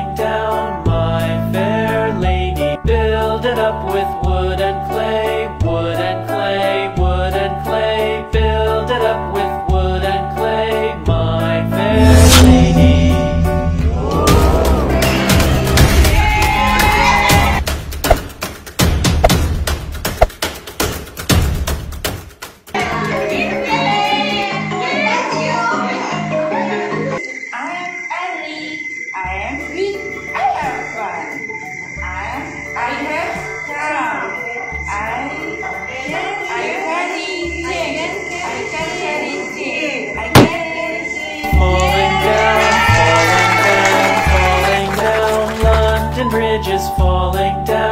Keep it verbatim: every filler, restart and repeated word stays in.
falling down, my fair lady. Build it up with wood and clay, wood and clay, wood and clay. Build it up with wood and clay, my fair lady. Falling down, falling down, falling down. London Bridge is falling down.